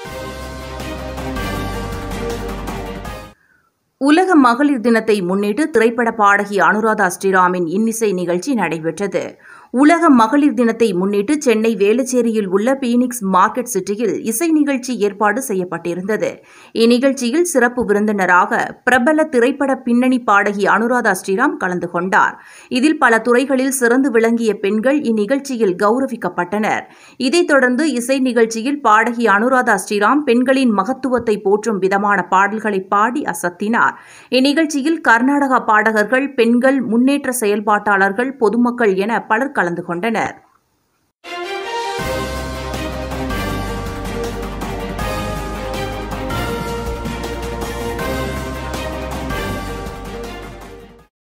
உலக மகளிர் தினத்தை முன்னிட்டு திரைப்பட பாடகி அனுராதா ஸ்ரீராமின் இன்னிசை நிகழ்ச்சி நடைபெற்றது. உலக மகளிர் தினத்தை முன்னிட்டு சென்னை வேளச்சேரியில் உள்ள பீனிக்ஸ் மார்க்கெட் சிட்டியில் இசை நிகழ்ச்சி ஏற்பாடு செய்யப்பட்டிருந்தது. இந்நிகழ்ச்சியில் சிறப்பு விருந்தினராக பிரபல திரைப்பட பின்னணி பாடகி அனுராதா ஸ்ரீராம் கலந்து கொண்டார். இதில் பல துறைகளில் சிறந்து விளங்கிய பெண்கள் இந்நிகழ்ச்சியில் கௌரவிக்கப்பட்டனர். இதைத் தொடர்ந்து இசை நிகழ்ச்சியில் பாடகி அனுராதா ஸ்ரீராம் பெண்களின் மகத்துவத்தை போற்றும் விதமான பாடல்களை பாடி அசத்தினார். இந்நிகழ்ச்சியில் கர்நாடக பாடகர்கள், பெண்கள், முன்னேற்ற செயல்பாட்டாளர்கள், பொதுமக்கள் என பலர் கலந்து கொண்டனர்.